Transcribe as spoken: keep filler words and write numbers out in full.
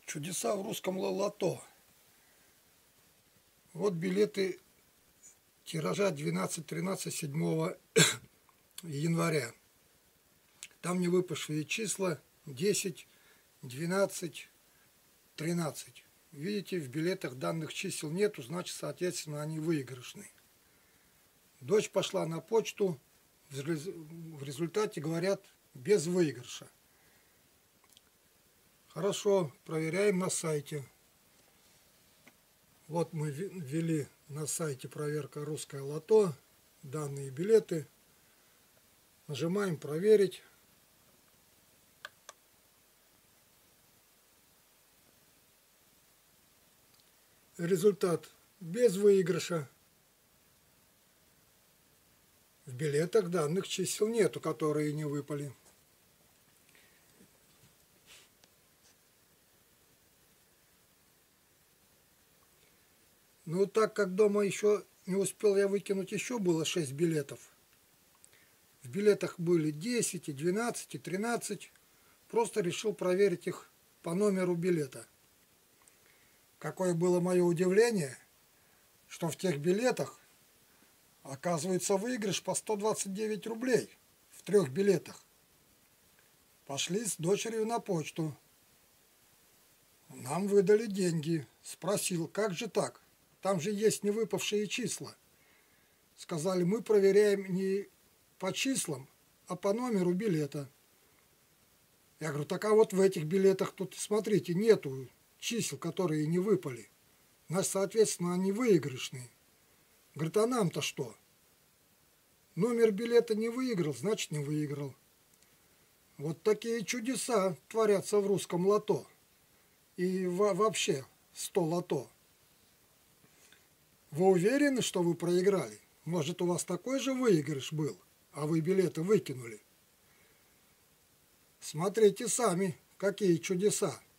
Чудеса в русском лото. Вот билеты тиража двенадцать тринадцать седьмого января. Там не выпавшие числа десять, двенадцать, тринадцать. Видите, в билетах данных чисел нету, значит, соответственно, они выигрышные. Дочь пошла на почту, в результате говорят, без выигрыша. Хорошо, проверяем на сайте. Вот мы ввели на сайте проверка русское лото, данные билеты. Нажимаем проверить. Результат без выигрыша. В билетах данных чисел нету, которые не выпали. Ну, так как дома еще не успел я выкинуть, еще было шесть билетов. В билетах были десять, и двенадцать, и тринадцать. Просто решил проверить их по номеру билета. Какое было мое удивление, что в тех билетах оказывается выигрыш по сто двадцать девять рублей в трех билетах. Пошли с дочерью на почту. Нам выдали деньги. Спросил, как же так? Там же есть невыпавшие числа. Сказали, мы проверяем не по числам, а по номеру билета. Я говорю, так а вот в этих билетах тут, смотрите, нету чисел, которые не выпали. Значит, соответственно, они выигрышные. Говорит, а нам-то что? Номер билета не выиграл, значит, не выиграл. Вот такие чудеса творятся в русском лото. И вообще сто лото. Вы уверены, что вы проиграли? Может, у вас такой же выигрыш был, а вы билеты выкинули? Смотрите сами, какие чудеса.